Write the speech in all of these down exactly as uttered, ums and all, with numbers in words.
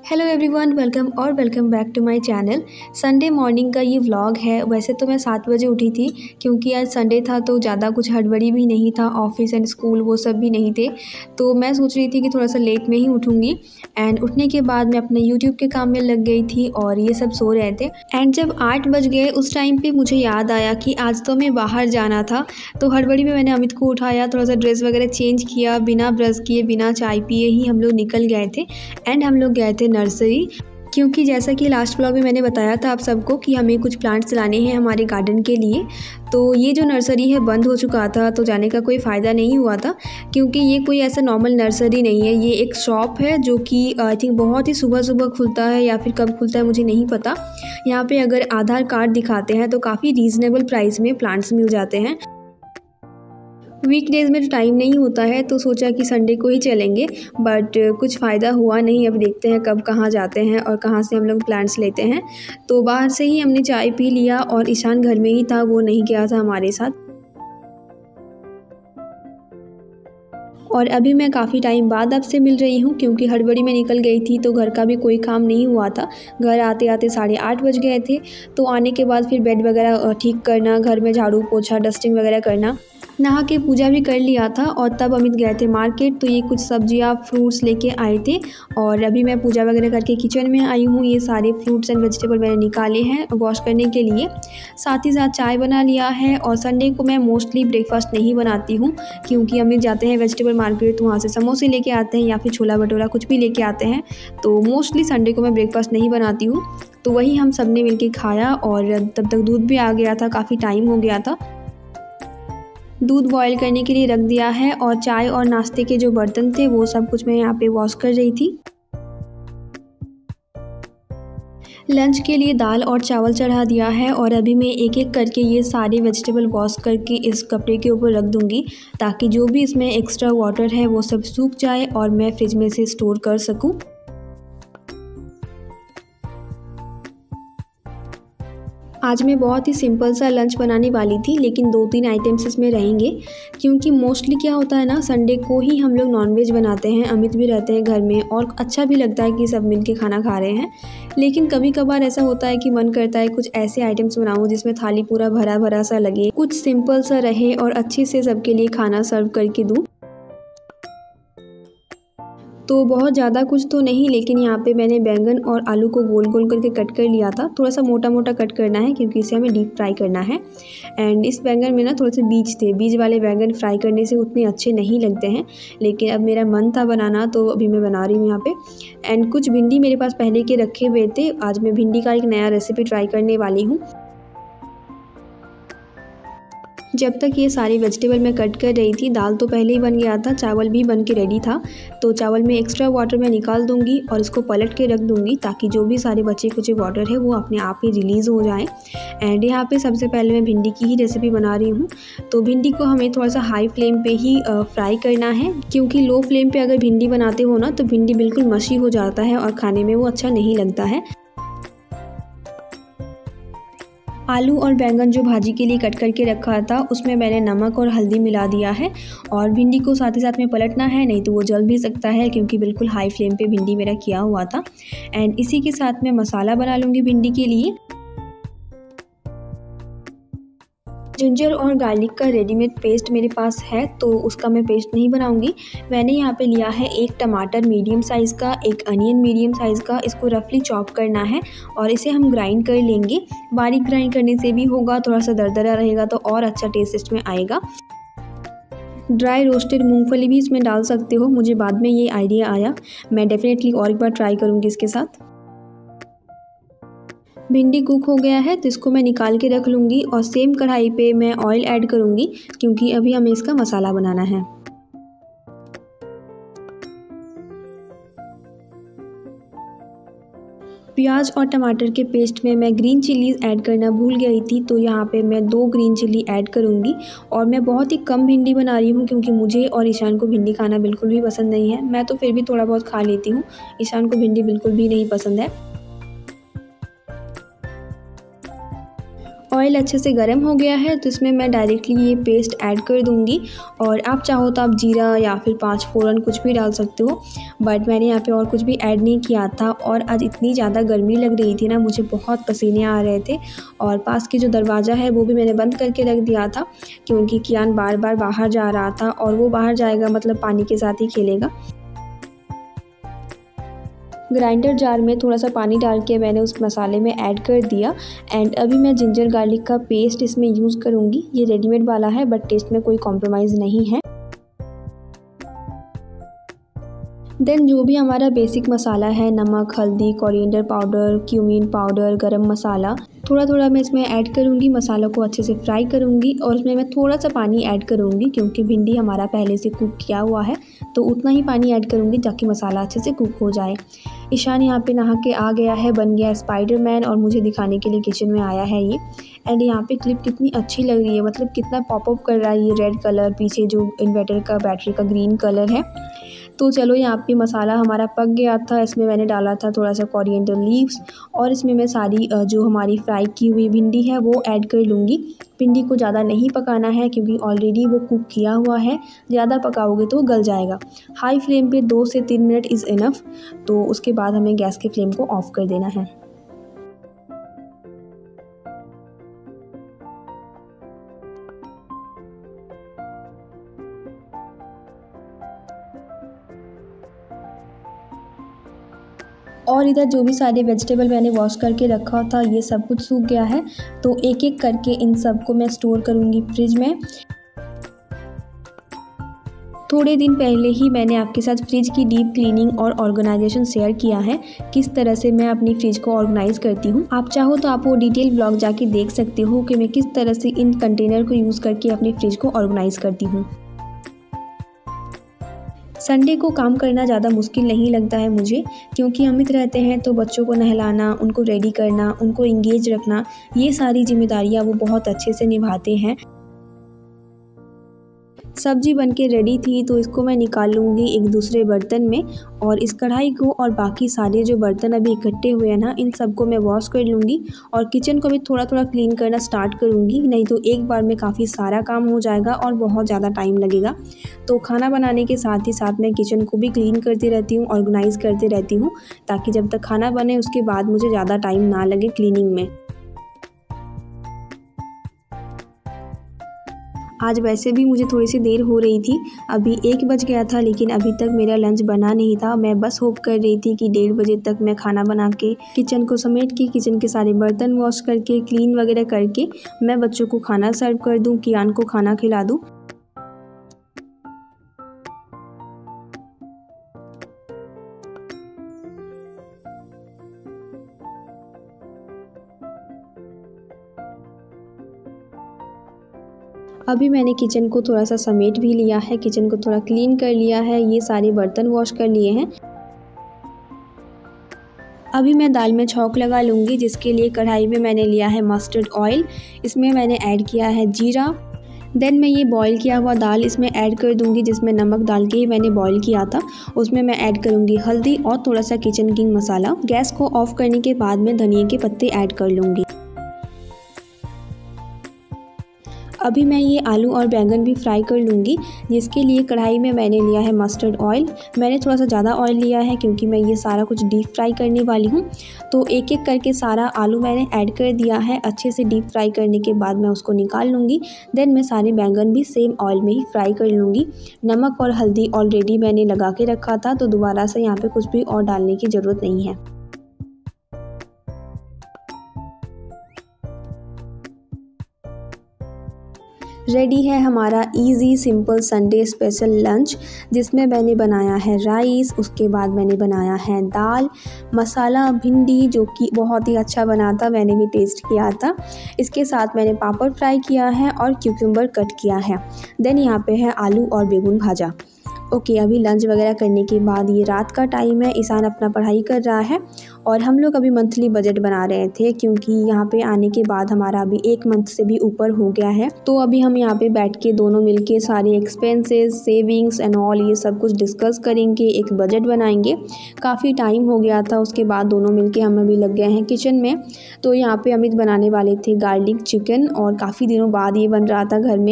Hello everyone, welcome और welcome back to my channel. Sunday morning का ये vlog है। वैसे तो मैं सात बजे उठी थी क्योंकि आज संडे था तो ज़्यादा कुछ हड़बड़ी भी नहीं था, ऑफिस एंड स्कूल वो सब भी नहीं थे। तो मैं सोच रही थी कि थोड़ा सा लेट में ही उठूँगी। एंड उठने के बाद मैं अपने यूट्यूब के काम में लग गई थी और ये सब सो रहे थे। एंड जब आठ बज गए उस टाइम पर मुझे याद आया कि आज तो हमें बाहर जाना था। तो हड़बड़ी में मैंने अमित को उठाया, थोड़ा सा ड्रेस वगैरह चेंज किया, बिना ब्रश किए बिना चाय पिए ही हम लोग निकल गए थे। एंड हम लोग गए थे नर्सरी, क्योंकि जैसा कि लास्ट ब्लॉग में मैंने बताया था आप सबको कि हमें कुछ प्लांट्स लाने हैं हमारे गार्डन के लिए। तो ये जो नर्सरी है बंद हो चुका था तो जाने का कोई फ़ायदा नहीं हुआ था, क्योंकि ये कोई ऐसा नॉर्मल नर्सरी नहीं है। ये एक शॉप है जो कि आई थिंक बहुत ही सुबह सुबह खुलता है या फिर कब खुलता है मुझे नहीं पता। यहाँ पे अगर आधार कार्ड दिखाते हैं तो काफ़ी रीज़नेबल प्राइस में प्लांट्स मिल जाते हैं। वीकडेज़ में तो टाइम नहीं होता है तो सोचा कि संडे को ही चलेंगे, बट कुछ फ़ायदा हुआ नहीं। अब देखते हैं कब कहाँ जाते हैं और कहाँ से हम लोग प्लांट्स लेते हैं। तो बाहर से ही हमने चाय पी लिया और ईशान घर में ही था, वो नहीं गया था हमारे साथ। और अभी मैं काफ़ी टाइम बाद आपसे मिल रही हूँ, क्योंकि हड़बड़ी में निकल गई थी तो घर का भी कोई काम नहीं हुआ था। घर आते आते साढ़े आठ बज गए थे। तो आने के बाद फिर बेड वगैरह ठीक करना, घर में झाड़ू पोछा डस्टिंग वगैरह करना, नहा के पूजा भी कर लिया था। और तब अमित गए थे मार्केट, तो ये कुछ सब्जियां फ्रूट्स लेके आए थे। और अभी मैं पूजा वगैरह करके किचन में आई हूँ। ये सारे फ्रूट्स एंड वेजिटेबल मैंने निकाले हैं वॉश करने के लिए। साथ ही साथ चाय बना लिया है। और संडे को मैं मोस्टली ब्रेकफास्ट नहीं बनाती हूँ, क्योंकि अमित जाते हैं वेजिटेबल मार्केट तो वहाँ से समोसे लेके आते हैं या फिर छोला भटूरा कुछ भी लेके आते हैं। तो मोस्टली संडे को मैं ब्रेकफास्ट नहीं बनाती हूँ। तो वही हम सब ने मिल के खाया और तब तक दूध भी आ गया था, काफ़ी टाइम हो गया था। दूध बॉईल करने के लिए रख दिया है और चाय और नाश्ते के जो बर्तन थे वो सब कुछ मैं यहाँ पे वॉश कर रही थी। लंच के लिए दाल और चावल चढ़ा दिया है और अभी मैं एक एक करके ये सारे वेजिटेबल वॉश करके इस कपड़े के ऊपर रख दूँगी, ताकि जो भी इसमें एक्स्ट्रा वाटर है वो सब सूख जाए और मैं फ्रिज में से स्टोर कर सकूँ। आज मैं बहुत ही सिंपल सा लंच बनाने वाली थी, लेकिन दो तीन आइटम्स इसमें रहेंगे, क्योंकि मोस्टली क्या होता है ना, संडे को ही हम लोग नॉनवेज बनाते हैं। अमित भी रहते हैं घर में और अच्छा भी लगता है कि सब मिलके खाना खा रहे हैं। लेकिन कभी कभार ऐसा होता है कि मन करता है कुछ ऐसे आइटम्स बनाऊँ जिसमें थाली पूरा भरा भरा सा लगे, कुछ सिंपल सा रहे और अच्छे से सबके लिए खाना सर्व करके दूँ। तो बहुत ज़्यादा कुछ तो नहीं, लेकिन यहाँ पे मैंने बैंगन और आलू को गोल गोल करके कट कर लिया था। थोड़ा सा मोटा मोटा कट करना है क्योंकि इसे हमें डीप फ्राई करना है। एंड इस बैंगन में ना थोड़े से बीज थे, बीज वाले बैंगन फ्राई करने से उतने अच्छे नहीं लगते हैं, लेकिन अब मेरा मन था बनाना तो अभी मैं बना रही हूँ यहाँ पे। एंड कुछ भिंडी मेरे पास पहले के रखे हुए थे। आज मैं भिंडी का एक नया रेसिपी ट्राई करने वाली हूँ। जब तक ये सारी वेजिटेबल मैं कट कर रही थी, दाल तो पहले ही बन गया था, चावल भी बन के रेडी था। तो चावल में एक्स्ट्रा वाटर मैं निकाल दूंगी और इसको पलट के रख दूंगी, ताकि जो भी सारे बचे कुचे वाटर है वो अपने आप ही रिलीज़ हो जाए। एंड यहाँ पे सबसे पहले मैं भिंडी की ही रेसिपी बना रही हूँ। तो भिंडी को हमें थोड़ा सा हाई फ्लेम पे ही फ्राई करना है, क्योंकि लो फ्लेम पे अगर भिंडी बनाते हो ना तो भिंडी बिल्कुल मशी हो जाता है और खाने में वो अच्छा नहीं लगता है। आलू और बैंगन जो भाजी के लिए कट करके रखा था उसमें मैंने नमक और हल्दी मिला दिया है। और भिंडी को साथ ही साथ में पलटना है, नहीं तो वो जल भी सकता है, क्योंकि बिल्कुल हाई फ्लेम पे भिंडी मेरा किया हुआ था। एंड इसी के साथ मैं मसाला बना लूँगी भिंडी के लिए। जिंजर और गार्लिक का रेडीमेड पेस्ट मेरे पास है तो उसका मैं पेस्ट नहीं बनाऊंगी। मैंने यहाँ पे लिया है एक टमाटर मीडियम साइज़ का, एक अनियन मीडियम साइज़ का। इसको रफली चॉप करना है और इसे हम ग्राइंड कर लेंगे। बारीक ग्राइंड करने से भी होगा, थोड़ा सा दरदरा रहेगा तो और अच्छा टेस्ट इसमें आएगा। ड्राई रोस्टेड मूंगफली भी इसमें डाल सकते हो, मुझे बाद में ये आइडिया आया। मैं डेफिनेटली और एक बार ट्राई करूँगी इसके साथ। भिंडी कुक हो गया है तो इसको मैं निकाल के रख लूँगी और सेम कढ़ाई पे मैं ऑयल ऐड करूँगी, क्योंकि अभी हमें इसका मसाला बनाना है। प्याज और टमाटर के पेस्ट में मैं ग्रीन चिलीज़ ऐड करना भूल गई थी, तो यहाँ पे मैं दो ग्रीन चिली ऐड करूँगी। और मैं बहुत ही कम भिंडी बना रही हूँ, क्योंकि मुझे और ईशान को भिंडी खाना बिल्कुल भी पसंद नहीं है। मैं तो फिर भी थोड़ा बहुत खा लेती हूँ, ईशान को भिंडी बिल्कुल भी नहीं पसंद है। ऑयल अच्छे से गर्म हो गया है तो इसमें मैं डायरेक्टली ये पेस्ट ऐड कर दूंगी। और आप चाहो तो आप जीरा या फिर पाँच फोरन कुछ भी डाल सकते हो, बट मैंने यहाँ पे और कुछ भी ऐड नहीं किया था। और आज इतनी ज़्यादा गर्मी लग रही थी ना, मुझे बहुत पसीने आ रहे थे और पास के जो दरवाज़ा है वो भी मैंने बंद करके रख दिया था, क्योंकि कियान बार बार बाहर जा रहा था और वो बाहर जाएगा मतलब पानी के साथ ही खेलेगा। ग्राइंडर जार में थोड़ा सा पानी डाल के मैंने उस मसाले में ऐड कर दिया। एंड अभी मैं जिंजर गार्लिक का पेस्ट इसमें यूज़ करूँगी। ये रेडीमेड वाला है बट टेस्ट में कोई कॉम्प्रोमाइज़ नहीं है। देन जो भी हमारा बेसिक मसाला है, नमक, हल्दी, कोरिएंडर पाउडर, क्यूमीन पाउडर, गरम मसाला, थोड़ा थोड़ा मैं इसमें ऐड करूँगी। मसालों को अच्छे से फ्राई करूँगी और उसमें मैं थोड़ा सा पानी ऐड करूँगी, क्योंकि भिंडी हमारा पहले से कुक किया हुआ है तो उतना ही पानी ऐड करूँगी ताकि मसाला अच्छे से कुक हो जाए। ईशान यहाँ पे नहा के आ गया है, बन गया स्पाइडरमैन और मुझे दिखाने के लिए किचन में आया है ये। एंड यहाँ पे क्लिप कितनी अच्छी लग रही है, मतलब कितना पॉपअप कर रहा है ये रेड कलर, पीछे जो इन्वर्टर का बैटरी का ग्रीन कलर है। तो चलो यहाँ पे मसाला हमारा पक गया था। इसमें मैंने डाला था थोड़ा सा कोरिएंडर लीव्स और इसमें मैं सारी जो हमारी फ्राई की हुई भिंडी है वो ऐड कर लूँगी। भिंडी को ज़्यादा नहीं पकाना है क्योंकि ऑलरेडी वो कुक किया हुआ है, ज़्यादा पकाओगे तो गल जाएगा। हाई फ्लेम पे दो से तीन मिनट इज़ इनफ। तो उसके बाद हमें गैस के फ्लेम को ऑफ़ कर देना है। और इधर जो भी सारे वेजिटेबल मैंने वॉश करके रखा था ये सब कुछ सूख गया है, तो एक एक करके इन सब को मैं स्टोर करूँगी फ्रिज में। थोड़े दिन पहले ही मैंने आपके साथ फ्रिज की डीप क्लीनिंग और ऑर्गेनाइजेशन शेयर किया है, किस तरह से मैं अपनी फ्रिज को ऑर्गेनाइज़ करती हूँ। आप चाहो तो आप वो डिटेल ब्लॉग जाके देख सकते हो कि मैं किस तरह से इन कंटेनर को यूज़ करके अपनी फ्रिज को ऑर्गेनाइज़ करती हूँ। संडे को काम करना ज़्यादा मुश्किल नहीं लगता है मुझे, क्योंकि अमित रहते हैं तो बच्चों को नहलाना, उनको रेडी करना, उनको इंगेज रखना, ये सारी जिम्मेदारियाँ वो बहुत अच्छे से निभाते हैं। सब्जी बनके रेडी थी तो इसको मैं निकाल लूँगी एक दूसरे बर्तन में, और इस कढ़ाई को और बाकी सारे जो बर्तन अभी इकट्ठे हुए हैं ना, इन सबको मैं वॉश कर लूँगी और किचन को भी थोड़ा थोड़ा क्लीन करना स्टार्ट करूँगी, नहीं तो एक बार में काफ़ी सारा काम हो जाएगा और बहुत ज़्यादा टाइम लगेगा। तो खाना बनाने के साथ ही साथ मैं किचन को भी क्लीन करती रहती हूँ, ऑर्गेनाइज़ करती रहती हूँ, ताकि जब तक खाना बने उसके बाद मुझे ज़्यादा टाइम ना लगे क्लीनिंग में। आज वैसे भी मुझे थोड़ी सी देर हो रही थी, अभी एक बज गया था लेकिन अभी तक मेरा लंच बना नहीं था। मैं बस होप कर रही थी कि डेढ़ बजे तक मैं खाना बना के, किचन को समेट के, किचन के सारे बर्तन वॉश करके, क्लीन वगैरह करके मैं बच्चों को खाना सर्व कर दूं, कियान को खाना खिला दूं। अभी मैंने किचन को थोड़ा सा समेट भी लिया है, किचन को थोड़ा क्लीन कर लिया है, ये सारे बर्तन वॉश कर लिए हैं। अभी मैं दाल में छौंक लगा लूँगी, जिसके लिए कढ़ाई में मैंने लिया है मस्टर्ड ऑयल, इसमें मैंने ऐड किया है जीरा। देन मैं ये बॉईल किया हुआ दाल इसमें ऐड कर दूंगी, जिसमें नमक डाल के ही मैंने बॉईल किया था। उसमें मैं ऐड करूँगी हल्दी और थोड़ा सा किचन किंग मसाला। गैस को ऑफ करने के बाद मैं धनिया के पत्ते ऐड कर लूँगी। अभी मैं ये आलू और बैंगन भी फ्राई कर लूँगी, जिसके लिए कढ़ाई में मैंने लिया है मस्टर्ड ऑयल। मैंने थोड़ा सा ज़्यादा ऑयल लिया है क्योंकि मैं ये सारा कुछ डीप फ्राई करने वाली हूँ। तो एक एक करके सारा आलू मैंने ऐड कर दिया है। अच्छे से डीप फ्राई करने के बाद मैं उसको निकाल लूँगी। देन मैं सारे बैंगन भी सेम ऑयल में ही फ्राई कर लूँगी। नमक और हल्दी ऑलरेडी मैंने लगा के रखा था, तो दोबारा से यहाँ पर कुछ भी और डालने की ज़रूरत नहीं है। रेडी है हमारा easy simple Sunday special lunch, जिसमें मैंने बनाया है राइस, उसके बाद मैंने बनाया है दाल, मसाला भिंडी जो कि बहुत ही अच्छा बना था, मैंने भी टेस्ट किया था। इसके साथ मैंने पापड़ फ्राई किया है और क्यूकम्बर कट किया है। देन यहाँ पे है आलू और बेगुन भाजा। ओके okay, अभी लंच वगैरह करने के बाद ये रात का टाइम है, ईशान अपना पढ़ाई कर रहा है और हम लोग अभी मंथली बजट बना रहे थे क्योंकि यहाँ पे आने के बाद हमारा अभी एक मंथ से भी ऊपर हो गया है। तो अभी हम यहाँ पे बैठ के दोनों मिलके सारे एक्सपेंसेस, सेविंग्स एंड ऑल ये सब कुछ डिस्कस करेंगे, एक बजट बनाएंगे। काफ़ी टाइम हो गया था, उसके बाद दोनों मिलके हम अभी लग गए हैं किचन में। तो यहाँ पे अमित बनाने वाले थे गार्लिक चिकन और काफ़ी दिनों बाद ये बन रहा था घर में।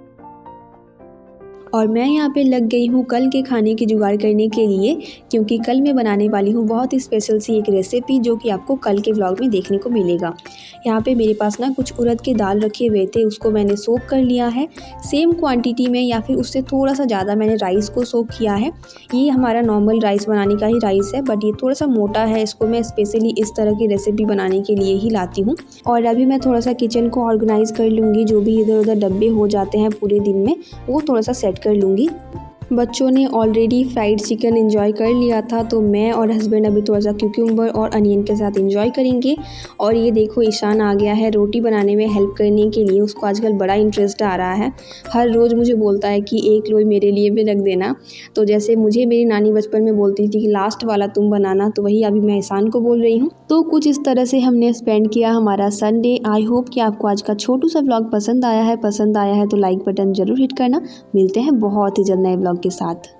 और मैं यहाँ पे लग गई हूँ कल के खाने की जुगाड़ करने के लिए, क्योंकि कल मैं बनाने वाली हूँ बहुत ही स्पेशल सी एक रेसिपी जो कि आपको कल के व्लॉग में देखने को मिलेगा। यहाँ पे मेरे पास ना कुछ उड़द के दाल रखे हुए थे, उसको मैंने सोक कर लिया है सेम क्वांटिटी में या फिर उससे थोड़ा सा ज़्यादा मैंने राइस को सोक किया है। ये हमारा नॉर्मल राइस बनाने का ही राइस है, बट ये थोड़ा सा मोटा है, इसको मैं स्पेशली इस तरह की रेसिपी बनाने के लिए ही लाती हूँ। और अभी मैं थोड़ा सा किचन को ऑर्गेनाइज़ कर लूँगी, जो भी इधर उधर डब्बे हो जाते हैं पूरे दिन में वो थोड़ा सा सेट कर लूँगी। बच्चों ने ऑलरेडी फ्राइड चिकन एंजॉय कर लिया था, तो मैं और हस्बैंड अभी थोड़ा सा क्यूक्यूम्बर और अनियन के साथ एंजॉय करेंगे। और ये देखो ईशान आ गया है रोटी बनाने में हेल्प करने के लिए, उसको आजकल बड़ा इंटरेस्ट आ रहा है। हर रोज़ मुझे बोलता है कि एक लोई मेरे लिए भी रख देना। तो जैसे मुझे मेरी नानी बचपन में बोलती थी कि लास्ट वाला तुम बनाना, तो वही अभी मैं ईशान को बोल रही हूँ। तो कुछ इस तरह से हमने स्पेंड किया हमारा संडे। आई होप कि आपको आज का छोटू सा व्लॉग पसंद आया है। पसंद आया है तो लाइक बटन ज़रूर हिट करना। मिलते हैं बहुत ही जल्द नए व्लॉग के साथ।